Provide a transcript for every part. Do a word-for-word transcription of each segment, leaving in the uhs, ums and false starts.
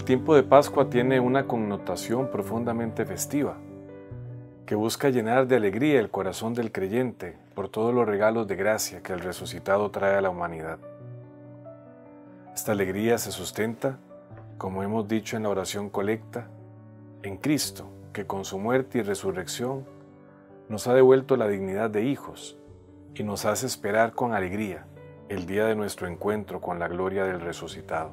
El tiempo de Pascua tiene una connotación profundamente festiva, que busca llenar de alegría el corazón del creyente por todos los regalos de gracia que el resucitado trae a la humanidad. Esta alegría se sustenta, como hemos dicho en la oración colecta, en Cristo, que con su muerte y resurrección nos ha devuelto la dignidad de hijos y nos hace esperar con alegría el día de nuestro encuentro con la gloria del resucitado.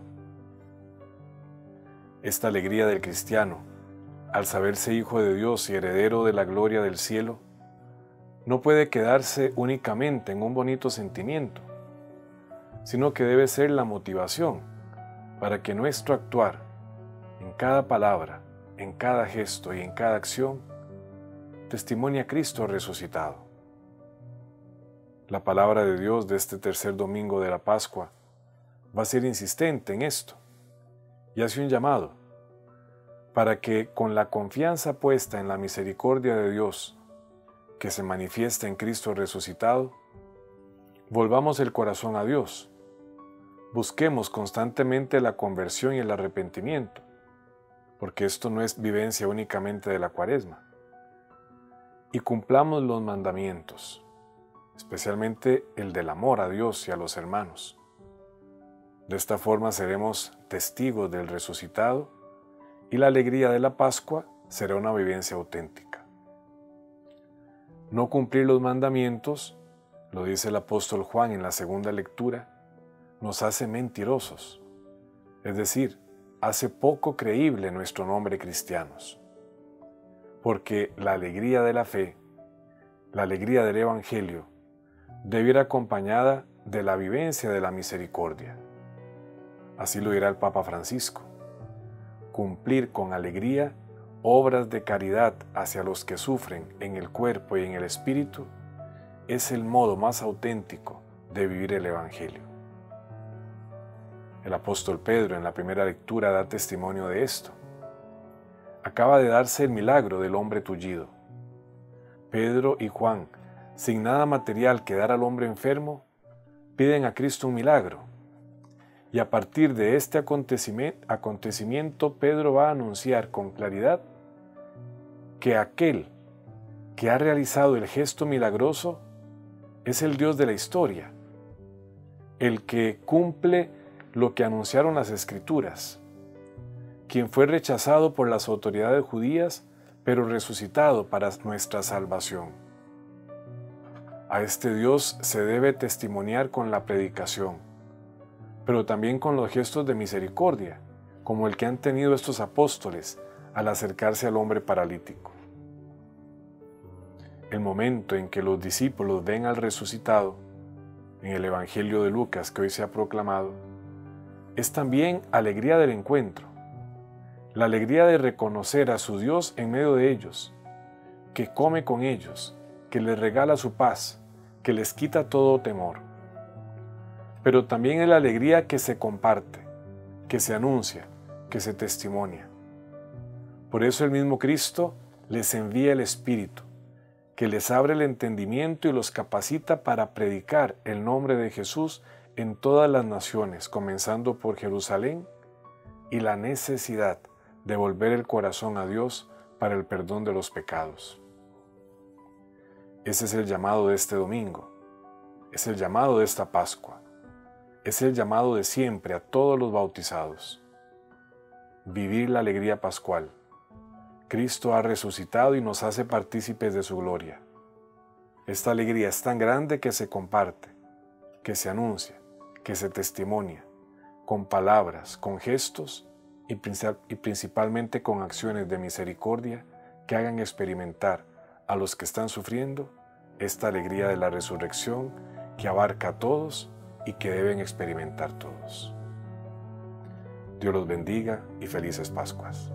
Esta alegría del cristiano, al saberse hijo de Dios y heredero de la gloria del cielo, no puede quedarse únicamente en un bonito sentimiento, sino que debe ser la motivación para que nuestro actuar, en cada palabra, en cada gesto y en cada acción, testimonie a Cristo resucitado. La palabra de Dios de este tercer domingo de la Pascua va a ser insistente en esto y hace un llamado para que, con la confianza puesta en la misericordia de Dios que se manifiesta en Cristo resucitado, volvamos el corazón a Dios, busquemos constantemente la conversión y el arrepentimiento, porque esto no es vivencia únicamente de la Cuaresma, y cumplamos los mandamientos, especialmente el del amor a Dios y a los hermanos. De esta forma seremos testigos del resucitado y la alegría de la Pascua será una vivencia auténtica. No cumplir los mandamientos, lo dice el apóstol Juan en la segunda lectura, nos hace mentirosos, es decir, hace poco creíble nuestro nombre cristianos. Porque la alegría de la fe, la alegría del Evangelio, debe ir acompañada de la vivencia de la misericordia. Así lo dirá el Papa Francisco. Cumplir con alegría obras de caridad hacia los que sufren en el cuerpo y en el espíritu es el modo más auténtico de vivir el Evangelio. El apóstol Pedro en la primera lectura da testimonio de esto. Acaba de darse el milagro del hombre tullido. Pedro y Juan, sin nada material que dar al hombre enfermo, piden a Cristo un milagro. Y a partir de este acontecimiento, Pedro va a anunciar con claridad que aquel que ha realizado el gesto milagroso es el Dios de la historia, el que cumple lo que anunciaron las Escrituras, quien fue rechazado por las autoridades judías, pero resucitado para nuestra salvación. A este Dios se debe testimoniar con la predicación, pero también con los gestos de misericordia, como el que han tenido estos apóstoles al acercarse al hombre paralítico. El momento en que los discípulos ven al resucitado, en el Evangelio de Lucas que hoy se ha proclamado, es también alegría del encuentro, la alegría de reconocer a su Dios en medio de ellos, que come con ellos, que les regala su paz, que les quita todo temor. Pero también es la alegría que se comparte, que se anuncia, que se testimonia. Por eso el mismo Cristo les envía el Espíritu, que les abre el entendimiento y los capacita para predicar el nombre de Jesús en todas las naciones, comenzando por Jerusalén, y la necesidad de volver el corazón a Dios para el perdón de los pecados. Ese es el llamado de este domingo, es el llamado de esta Pascua, es el llamado de siempre a todos los bautizados. Vivir la alegría pascual. Cristo ha resucitado y nos hace partícipes de su gloria. Esta alegría es tan grande que se comparte, que se anuncia, que se testimonia, con palabras, con gestos y principalmente con acciones de misericordia que hagan experimentar a los que están sufriendo esta alegría de la resurrección que abarca a todos y que deben experimentar todos. Dios los bendiga y felices Pascuas.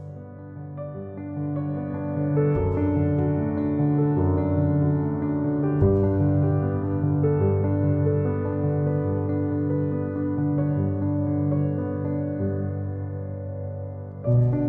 Thank you.